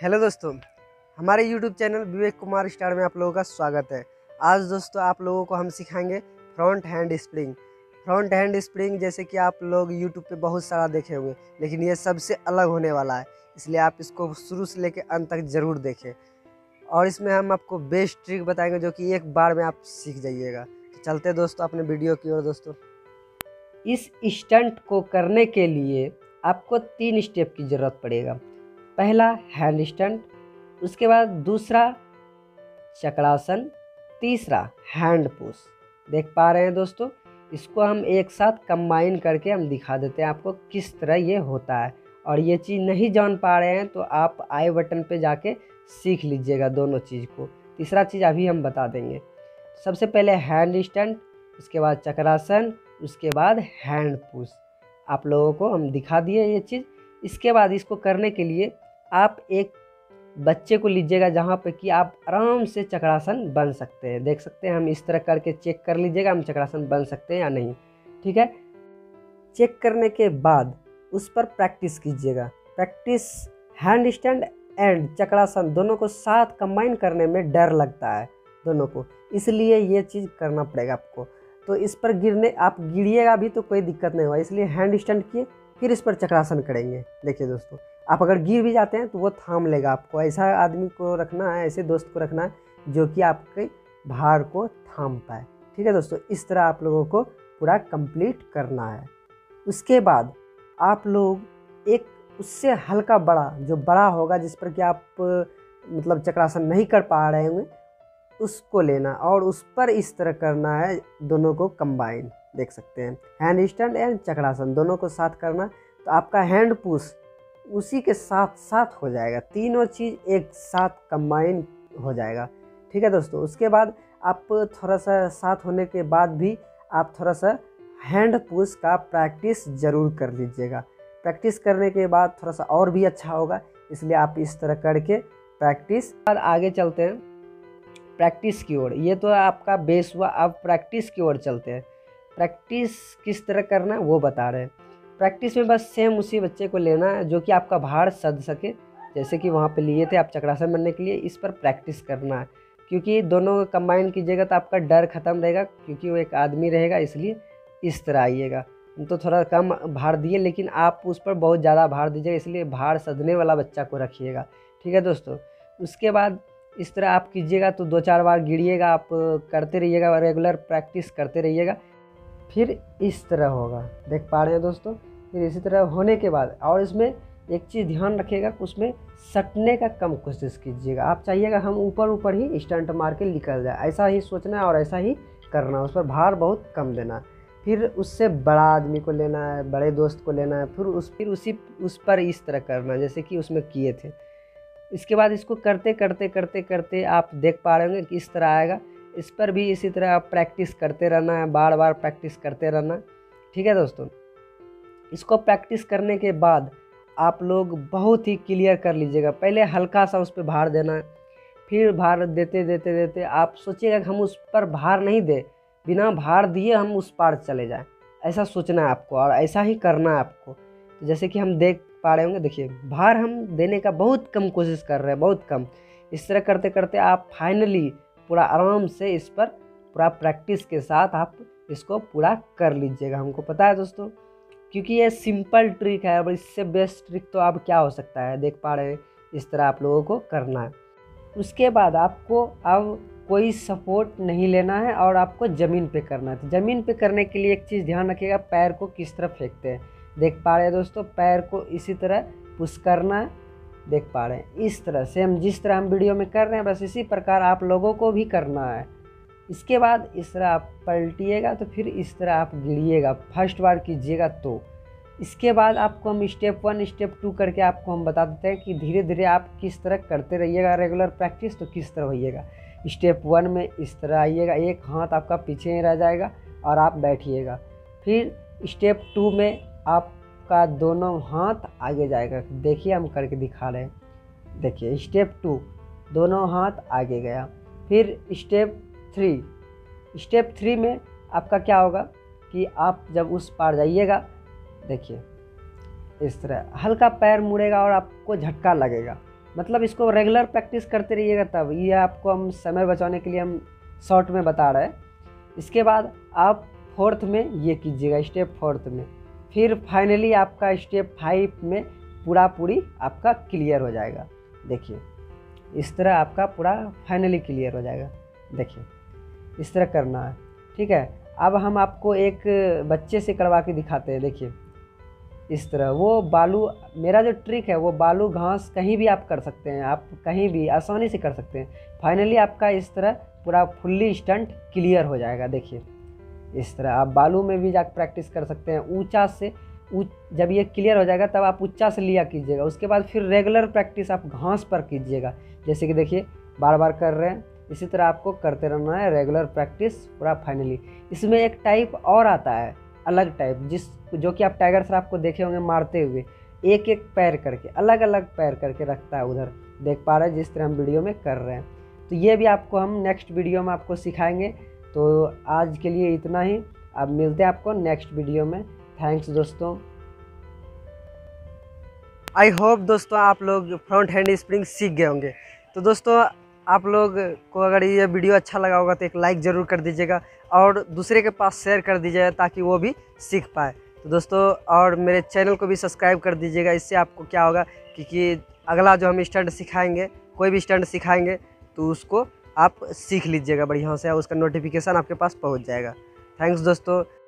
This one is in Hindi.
हेलो दोस्तों, हमारे YouTube channel Vivek Kumar star में आप लोगों का स्वागत है। आज दोस्तों आप लोगों को हम सिखाएंगे front hand spring. Front hand spring जैसे कि आप लोग YouTube पे बहुत सारा देखे होंगे, लेकिन ये सबसे अलग होने वाला है, इसलिए आप इसको शुरू से लेकर अंत तक ज़रूर देखें। और इसमें हम आपको बेस्ट ट्रिक बताएंगे जो कि एक बार में आप सीख जाइएगा। तो चलते हैं दोस्तों अपने वीडियो की ओर। दोस्तों, इस स्टंट को करने के लिए आपको 3 स्टेप की ज़रूरत पड़ेगा। पहला हैंड स्टंट, उसके बाद दूसरा चक्रासन, तीसरा हैंड पुश। देख पा रहे हैं दोस्तों, इसको हम एक साथ कंबाइन करके हम दिखा देते हैं आपको किस तरह ये होता है। और ये चीज़ नहीं जान पा रहे हैं तो आप आई बटन पे जाके सीख लीजिएगा दोनों चीज़ को। तीसरा चीज़ अभी हम बता देंगे। सबसे पहले हैंड स्टंट, उसके बाद चक्रासन, उसके बाद हैंड पुश। आप लोगों को हम दिखा दिए ये चीज़। इसके बाद इसको करने के लिए आप एक बच्चे को लीजिएगा जहाँ पे कि आप आराम से चक्रासन बन सकते हैं। देख सकते हैं, हम इस तरह करके चेक कर लीजिएगा हम चक्रासन बन सकते हैं या नहीं। ठीक है, चेक करने के बाद उस पर प्रैक्टिस कीजिएगा। Practice hand stand and chakrasana दोनों को साथ कंबाइन करने में डर लगता है दोनों को, इसलिए ये चीज़ करना पड़ेगा आपको। तो इस पर गिरने आप गिरिएगा भी तो कोई दिक्कत नहीं होगा, इसलिए हैंड स्टैंड किए फिर इस पर चक्रासन करेंगे। देखिए दोस्तों, आप अगर गिर भी जाते हैं तो वो थाम लेगा आपको। ऐसा आदमी को रखना है, ऐसे दोस्त को रखना है जो कि आपके भार को थाम पाए। ठीक है दोस्तों, इस तरह आप लोगों को पूरा कंप्लीट करना है। उसके बाद आप लोग एक उससे हल्का बड़ा जो बड़ा होगा जिस पर कि आप मतलब चक्रासन नहीं कर पा रहे होंगे उसको लेना और उस पर इस तरह करना है, दोनों को कंबाइन। देख सकते हैं, हैंड स्टैंड एंड चक्रासन दोनों को साथ करना, तो आपका हैंड पुश उसी के साथ साथ हो जाएगा। तीनों चीज़ एक साथ कंबाइन हो जाएगा। ठीक है दोस्तों, उसके बाद आप थोड़ा सा साथ होने के बाद भी आप थोड़ा सा हैंड पुश का प्रैक्टिस ज़रूर कर लीजिएगा। प्रैक्टिस करने के बाद थोड़ा सा और भी अच्छा होगा, इसलिए आप इस तरह करके प्रैक्टिस बाद आगे चलते हैं प्रैक्टिस की ओर। ये तो आपका बेस हुआ, अब प्रैक्टिस की ओर चलते हैं। प्रैक्टिस किस तरह करना है वो बता रहे हैं। प्रैक्टिस में बस सेम उसी बच्चे को लेना है जो कि आपका भार सद सके, जैसे कि वहाँ पे लिए थे आप चक्रासन बनने के लिए। इस पर प्रैक्टिस करना है, क्योंकि दोनों को कंबाइन कीजिएगा तो आपका डर खत्म रहेगा, क्योंकि वो एक आदमी रहेगा, इसलिए इस तरह आइएगा। हम तो थोड़ा कम भार दिए, लेकिन आप उस पर बहुत ज़्यादा भार दीजिएगा, इसलिए भार सदने वाला बच्चा को रखिएगा। ठीक है दोस्तों, उसके बाद इस तरह आप कीजिएगा तो 2-4 बार गिरिएगा, आप करते रहिएगा, रेगुलर प्रैक्टिस करते रहिएगा, फिर इस तरह होगा। देख पा रहे हैं दोस्तों, फिर इसी तरह होने के बाद और इसमें एक चीज़ ध्यान रखिएगा, उसमें सटने का कम कोशिश कीजिएगा। आप चाहिएगा हम ऊपर ऊपर ही स्टंट मार के निकल जाए, ऐसा ही सोचना है और ऐसा ही करना है। उस पर भार बहुत कम देना है। फिर उससे बड़ा आदमी को लेना है, बड़े दोस्त को लेना है, फिर उस पर इस तरह करना है जैसे कि उसमें किए थे। इसके बाद इसको करते करते करते करते आप देख पा रहे होंगे कि इस तरह आएगा। इस पर भी इसी तरह आप प्रैक्टिस करते रहना है, बार बार प्रैक्टिस करते रहना। ठीक है दोस्तों, इसको प्रैक्टिस करने के बाद आप लोग बहुत ही क्लियर कर लीजिएगा। पहले हल्का सा उस पर भार देना है, फिर भार देते देते देते आप सोचिएगा कि हम उस पर भार नहीं दे, बिना भार दिए हम उस पार चले जाएं, ऐसा सोचना है आपको और ऐसा ही करना है आपको। तो जैसे कि हम देख पा रहे होंगे, देखिए भार हम देने का बहुत कम कोशिश कर रहे हैं, बहुत कम। इस तरह करते करते आप फाइनली पूरा आराम से इस पर पूरा प्रैक्टिस के साथ आप इसको पूरा कर लीजिएगा। हमको पता है दोस्तों, क्योंकि ये सिंपल ट्रिक है, अब इससे बेस्ट ट्रिक तो अब क्या हो सकता है। देख पा रहे हैं, इस तरह आप लोगों को करना है। उसके बाद आपको अब कोई सपोर्ट नहीं लेना है और आपको ज़मीन पे करना है। तो ज़मीन पे करने के लिए एक चीज़ ध्यान रखिएगा, पैर को किस तरफ फेंकते हैं। देख पा रहे हैं दोस्तों, पैर को इसी तरह पुश करना है। देख पा रहे हैं, इस तरह से हम जिस तरह हम वीडियो में कर रहे हैं बस इसी प्रकार आप लोगों को भी करना है। इसके बाद इस तरह आप पलटिएगा तो फिर इस तरह आप गिरिएगा, फर्स्ट बार कीजिएगा तो। इसके बाद आपको हम स्टेप 1 स्टेप 2 करके आपको हम बता देते हैं कि धीरे धीरे आप किस तरह करते रहिएगा रेगुलर प्रैक्टिस, तो किस तरह होइएगा। स्टेप 1 में इस तरह आइएगा, एक हाथ आपका पीछे ही रह जाएगा और आप बैठिएगा। फिर स्टेप 2 में आपका दोनों हाथ आगे जाएगा। देखिए हम करके दिखा रहे हैं, देखिए स्टेप 2 दोनों हाथ आगे गया। फिर स्टेप 3 में आपका क्या होगा कि आप जब उस पार जाइएगा, देखिए इस तरह हल्का पैर मुड़ेगा और आपको झटका लगेगा। मतलब इसको रेगुलर प्रैक्टिस करते रहिएगा, तब ये आपको हम समय बचाने के लिए हम शॉर्ट में बता रहे हैं। इसके बाद आप फोर्थ में ये कीजिएगा, स्टेप फोर्थ में, फिर फाइनली आपका स्टेप 5 में पूरी आपका क्लियर हो जाएगा। देखिए इस तरह आपका पूरा फाइनली क्लियर हो जाएगा। देखिए इस तरह करना है, ठीक है। अब हम आपको एक बच्चे से करवा के दिखाते हैं। देखिए इस तरह वो बालू, मेरा जो ट्रिक है वो बालू घास कहीं भी आप कर सकते हैं, आप कहीं भी आसानी से कर सकते हैं। फाइनली आपका इस तरह पूरा फुल्ली स्टंट क्लियर हो जाएगा। देखिए इस तरह आप बालू में भी जाकर प्रैक्टिस कर सकते हैं। ऊंचा से जब ये क्लियर हो जाएगा तब आप ऊंचा से लिया कीजिएगा। उसके बाद फिर रेगुलर प्रैक्टिस आप घास पर कीजिएगा। जैसे कि देखिए बार बार कर रहे हैं, इसी तरह आपको करते रहना है रेगुलर प्रैक्टिस पूरा फाइनली। इसमें एक टाइप और आता है, अलग टाइप, जो कि आप टाइगर श्रॉफ को देखे होंगे मारते हुए, एक एक पैर करके, अलग अलग पैर करके रखता है, उधर देख पा रहे हैं जिस तरह हम वीडियो में कर रहे हैं। तो ये भी आपको हम नेक्स्ट वीडियो में आपको सिखाएंगे। तो आज के लिए इतना ही, अब मिलते हैं आपको नेक्स्ट वीडियो में। थैंक्स दोस्तों। आई होप दोस्तों आप लोग फ्रंट हैंड स्प्रिंग सीख गए होंगे। तो दोस्तों आप लोग को अगर ये वीडियो अच्छा लगा होगा तो एक लाइक ज़रूर कर दीजिएगा और दूसरे के पास शेयर कर दीजिएगा ताकि वो भी सीख पाए। तो दोस्तों और मेरे चैनल को भी सब्सक्राइब कर दीजिएगा। इससे आपको क्या होगा कि अगला जो हम स्टंट सिखाएंगे, कोई भी स्टंट सिखाएंगे तो उसको आप सीख लीजिएगा बढ़िया से, उसका नोटिफिकेशन आपके पास पहुंच जाएगा। थैंक्स दोस्तों।